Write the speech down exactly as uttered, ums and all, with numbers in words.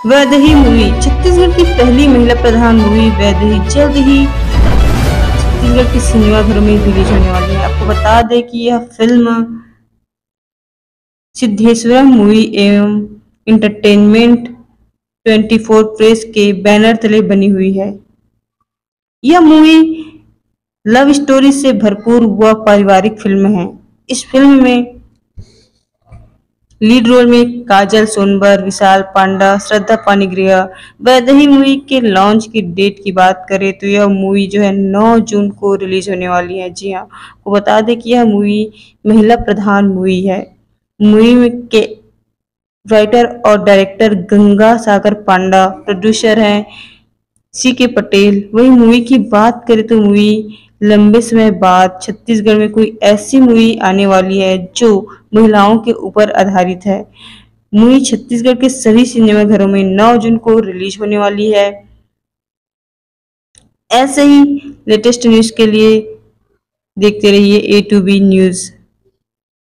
Vaidehi movie Chhattisgarh की पहली महिला प्रधान मूवी वैदेही जल्द ही छत्तीसगढ़ के सिनेमाघरों में रिलीज होने वाली है। आपको बता दें कि यह फिल्म सिद्धेश्वरम मूवी एवं इंटरटेनमेंट चौबीस प्रेस के बैनर तले बनी हुई है। यह मूवी लव स्टोरी से भरपूर व पारिवारिक फिल्म है। इस फिल्म में लीड रोल में काजल सोनबर, विशाल पांडा, श्रद्धा पानीग्रिया। वैदेही मूवी के लॉन्च की डेट की बात करें तो यह मूवी जो है नौ जून को रिलीज होने वाली है। जी हाँ, वो बता दें कि यह मूवी महिला प्रधान मूवी है। मूवी में के राइटर और डायरेक्टर गंगा सागर पांडा, प्रोड्यूसर हैं सी के पटेल। वही मूवी की बात करें तो मूवी लंबे समय बाद छत्तीसगढ़ में कोई ऐसी मूवी आने वाली है जो महिलाओं के ऊपर आधारित है। मूवी छत्तीसगढ़ के सभी सिनेमाघरों में नौ जून को रिलीज होने वाली है। ऐसे ही लेटेस्ट न्यूज के लिए देखते रहिए ए टू बी न्यूज।